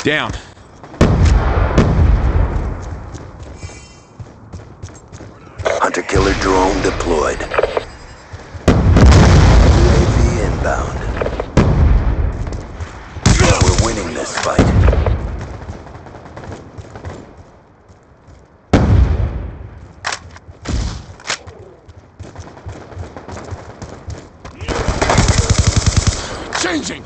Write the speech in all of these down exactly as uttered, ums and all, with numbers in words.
Down. Hunter-killer drone deployed. U A V inbound. We're winning this fight. Changing!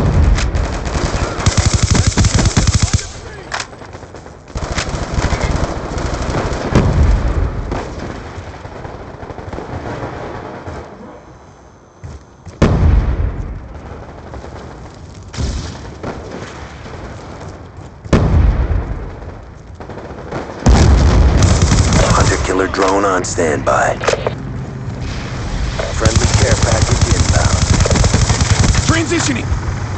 Hunter-killer drone on standby. Friendly care package inbound. Transitioning!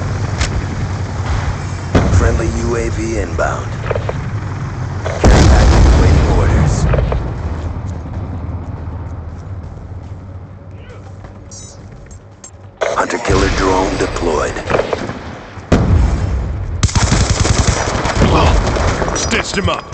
Friendly U A V inbound. Care package awaiting orders. Hunter-killer drone deployed. Oh, stitched him up.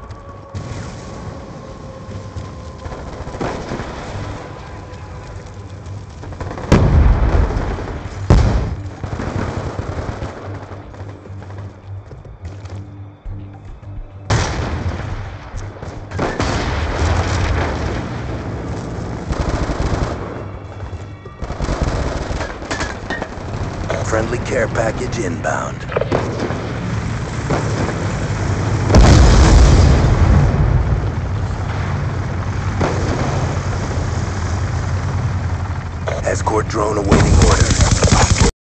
Friendly care package inbound. Escort drone awaiting orders.